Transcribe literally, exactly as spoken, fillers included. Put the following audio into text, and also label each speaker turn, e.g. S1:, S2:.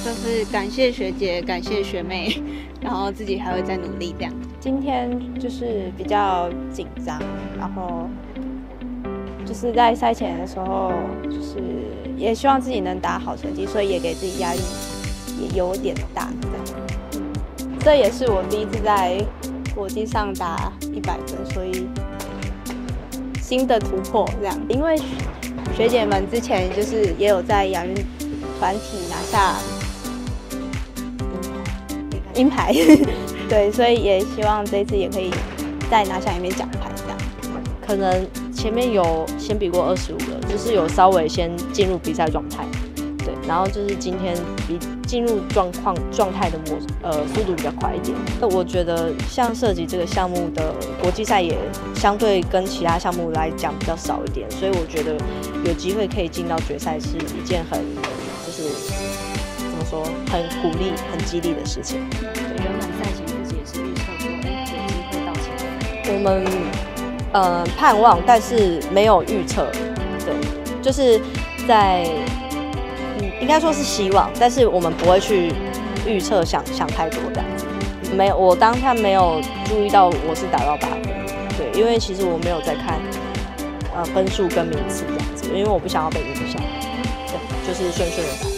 S1: 就是感谢学姐，感谢学妹，然后自己还会再努力这样。
S2: 今天就是比较紧张，然后就是在赛前的时候，就是也希望自己能打好成绩，所以也给自己压力也有点大这样。嗯，这也是我第一次在国际上打一百分，所以新的突破这样。因为学姐们之前就是也有在亚运团体拿下银牌，对，所以也希望这次也可以再拿下一面奖牌这样。
S3: 可能前面有先比过二十五了，就是有稍微先进入比赛状态，对，然后就是今天比进入状况状态的模呃速度比较快一点。我觉得像射击这个项目的国际赛也相对跟其他项目来讲比较少一点，所以我觉得有机会可以进到决赛是一件很就是怎么说很鼓励、很激励的事情。
S4: 对，原本赛前自己也是预测说，哎，有机会到前三。
S3: 我们呃盼望，但是没有预测，对，就是在。嗯，应该说是希望，但是我们不会去预测想想太多这样子。没有，我当下没有注意到我是打到八分，对，因为其实我没有在看呃分数跟名次这样子，因为我不想要被影响，对，就是顺顺的打。